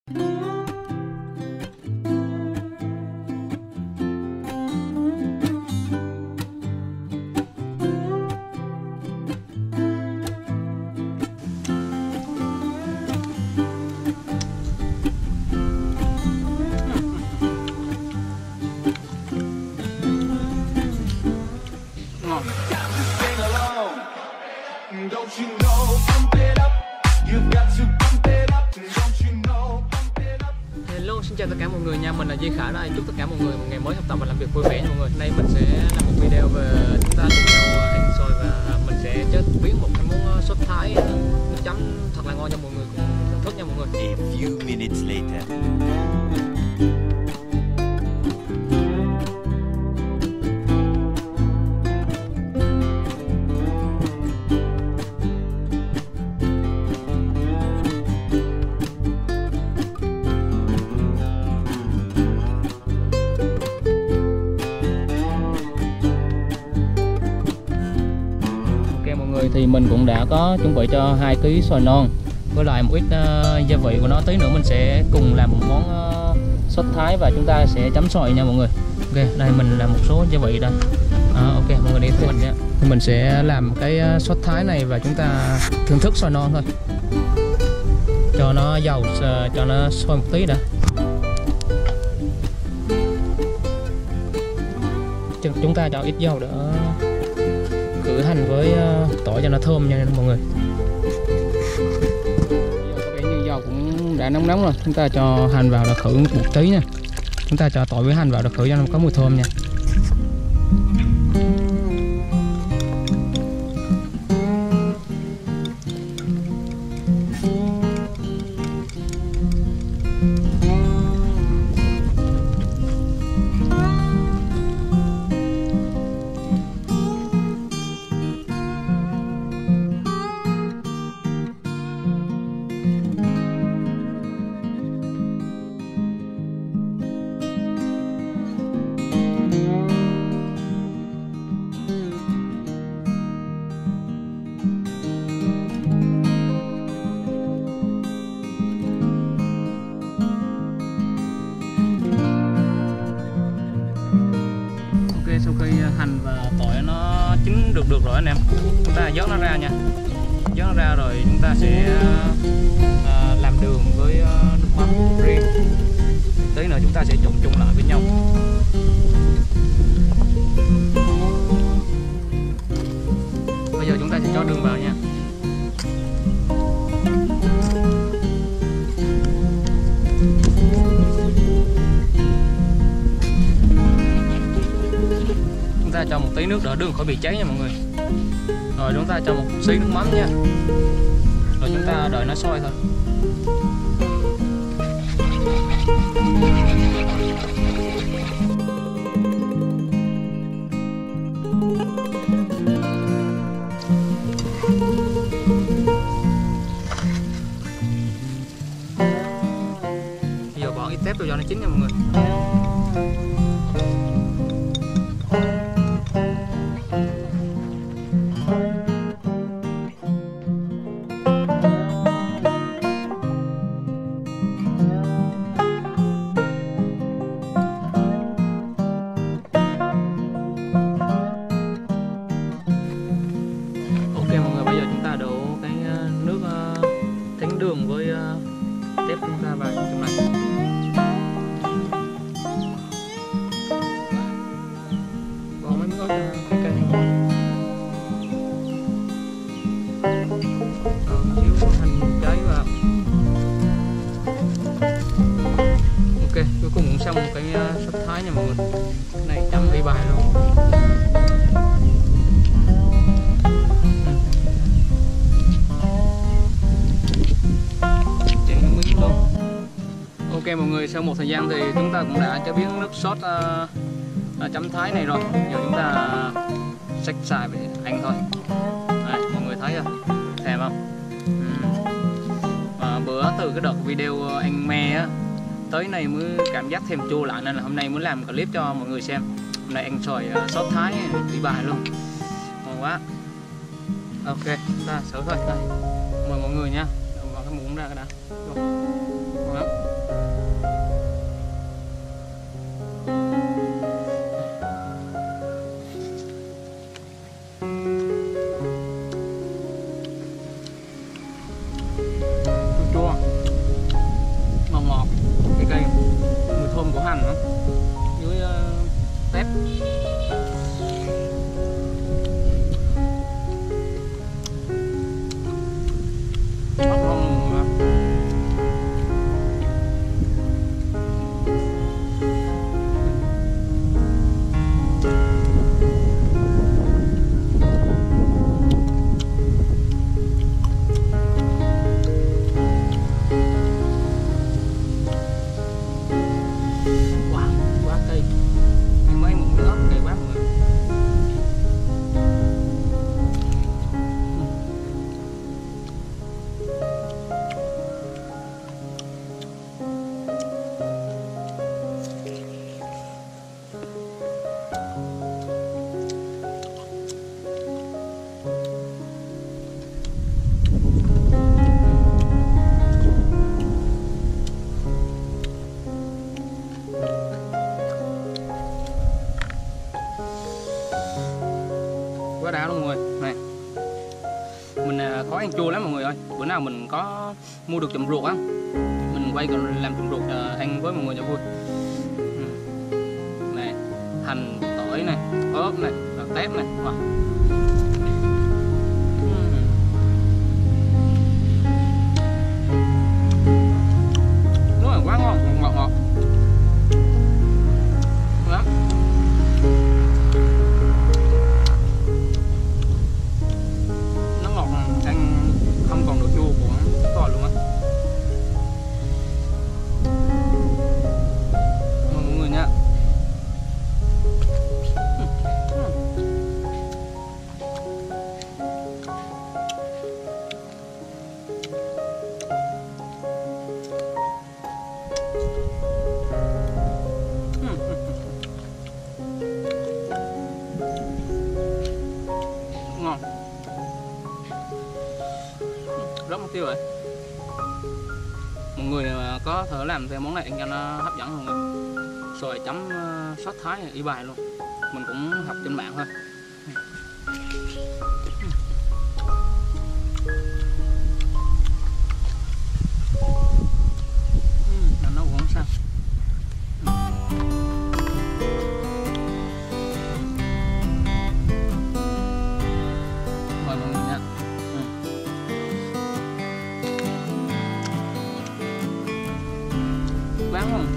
Hello, xin chào tất cả mọi người nha, mình là Duy Khải đây. Chúc tất cả mọi người một ngày mới học tập và làm việc vui vẻ nha mọi người. Nay mình sẽ làm một video về chúng ta cùng nhau ăn xôi và mình sẽ chế biến một cái món sốt Thái nước chấm thật là ngon cho mọi người cùng thưởng thức nha mọi người. A few minutes later. Thì mình cũng đã có chuẩn bị cho 2 kg xoài non với lại một ít gia vị của nó, tí nữa mình sẽ cùng làm một món sốt Thái và chúng ta sẽ chấm xoài nha mọi người. Ok, đây mình làm một số gia vị đây. Ok mọi người đi theo mình nha. Mình sẽ làm cái sốt Thái này và chúng ta thưởng thức xoài non thôi, cho nó dầu, cho nó sôi một tí đã. Chúng ta cho ít dầu đỡ khử hành với tỏi cho nó thơm nha mọi người. Có vẻ như dầu cũng đã nóng rồi, chúng ta cho hành vào để khử một tí nha. Chúng ta cho tỏi với hành vào để khử cho nó có mùi thơm nha. Sau khi hành và tỏi nó chín được rồi anh em, chúng ta vớt nó ra nha. Vớt nó ra rồi chúng ta sẽ làm đường với nước mắm riêng. Tí nữa chúng ta sẽ trộn chung lại với nhau. Bây giờ chúng ta sẽ cho đường vào nha. Chúng ta cho một tí nước đỡ đường khỏi bị cháy nha mọi người. Rồi chúng ta cho một xí nước mắm nha. Rồi chúng ta đợi nó sôi thôi. Bây giờ bỏ ít tép vào cho nó chín nha mọi người. Đường với tép chúng ta vào trong này. Bỏ mấy miếng ớt cay cay. Xíu hành trái vào. Ok, cuối cùng cũng xong một cái sốt Thái nha mọi người. Cái này chấm đi bài luôn. Ok mọi người, sau một thời gian thì chúng ta cũng đã chế biến nước sốt chấm Thái này rồi. Giờ chúng ta xách xài để ăn thôi. Đây, mọi người thấy không? Thèm không? Bữa từ cái đợt video ăn me á, tới nay mới cảm giác thèm chua lại, nên là hôm nay muốn làm clip cho mọi người xem. Hôm nay ăn xoài sốt Thái đi bài luôn, ngon quá. Ok, chúng ta sửa thôi. Đây, mời mọi người nha. Bỏ cái muỗng ra cái đã. Ngon lắm. mình có mua được chùm ruột á, mình quay còn làm chùm ruột ăn với mọi người cho vui. Này, hành, tỏi này, ớt này, tép này. Wow. Nó là quá ngon, ngọt ngọt. Đó. Nó ngọt, ăn không còn độ chua của tỏi luôn á. Mời mọi người nha. Ngon, rất mục tiêu rồi. Mọi người có thể làm theo món này cho nó hấp dẫn hơn nữa. Xoài chấm sốt Thái y bài luôn, mình cũng học trên mạng thôi. Làm nấu cũng không sao. Mời mọi người nha. Bán không?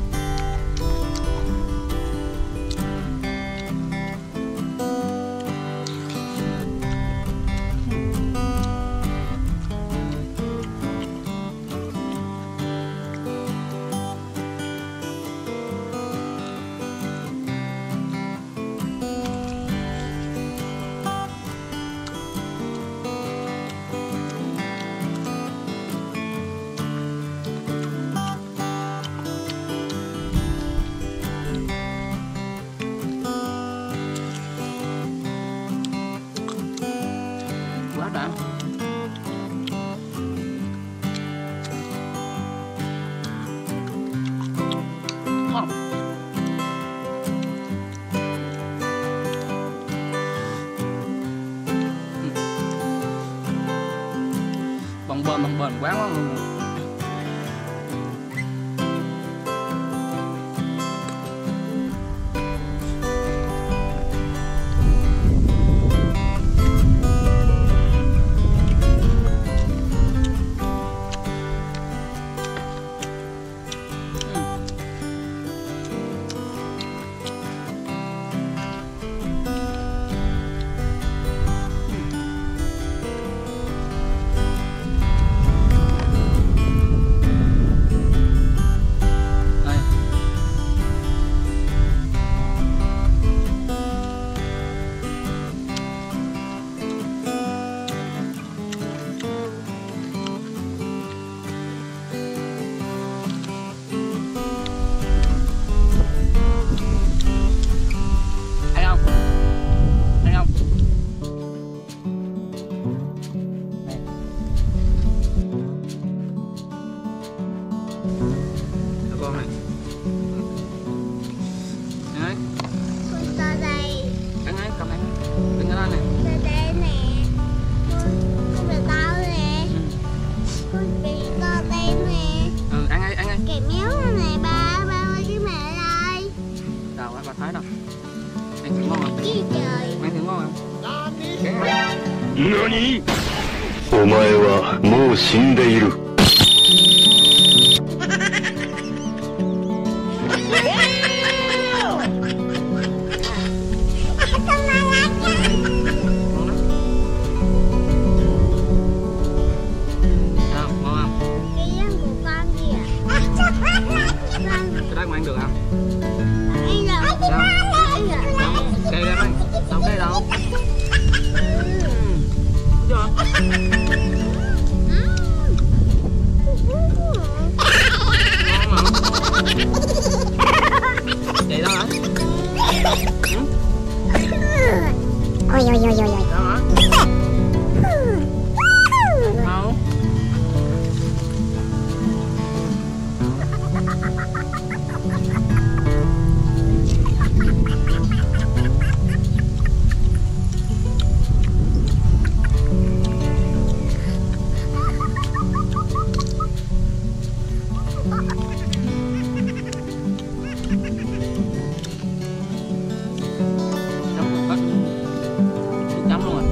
Quá đã. Ngon. Bồng bềnh quá ngon. Con này. Đấy. Con đây. Ăn ấy, cầm ăn. Đừng có lên này. Con đây nè. Con về tao nè. Con kì con đây nè. Ăn ấy, ăn ấy. Kì méo này ba ơi chứ mẹ ơi. Đâu á, bà thấy đâu. Ăn thử ngon không? Gì trời. Ăn thử ngon không? NANI?お前はもう死んでいる。 Cái đó mà ăn được không? Ăn được. Sao? Ăn được. Cây ra đây. Đâu cây đâu? Chưa? Ngon mà. Vậy đâu hả? Ôi ôi ôi ôi ôi. Đâu hả? Đâu? Chấm hết. Nước chấm luôn rồi.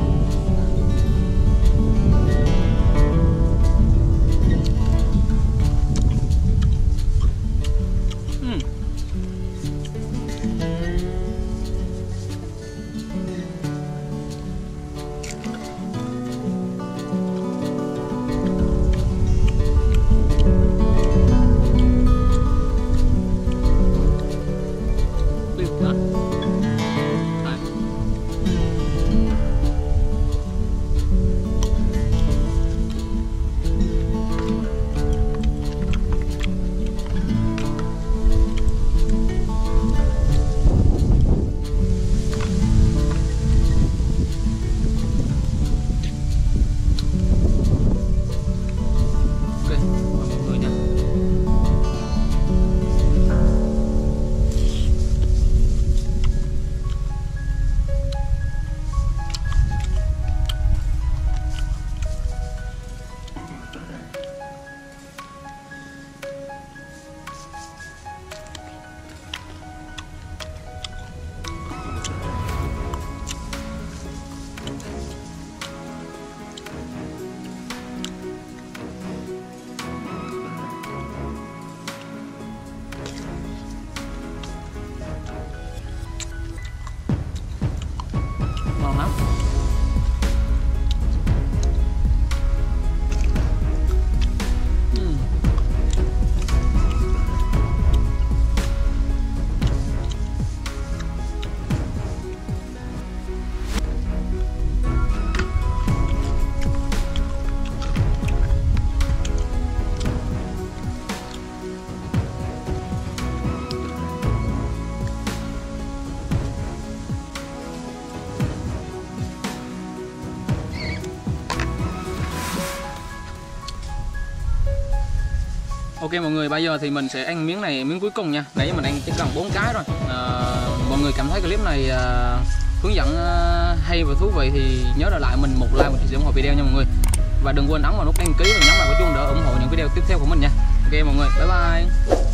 Ngon lắm. Ok mọi người, bây giờ thì mình sẽ ăn miếng này, miếng cuối cùng nha. Nãy mình ăn chỉ cần 4 cái rồi. Mọi người cảm thấy clip này hướng dẫn hay và thú vị thì nhớ để lại mình một like, một chia sẻ, ủng hộ video nha mọi người. Và đừng quên ấn vào nút đăng ký và nhấn vào cái chuông để ủng hộ những video tiếp theo của mình nha. Ok mọi người, bye bye.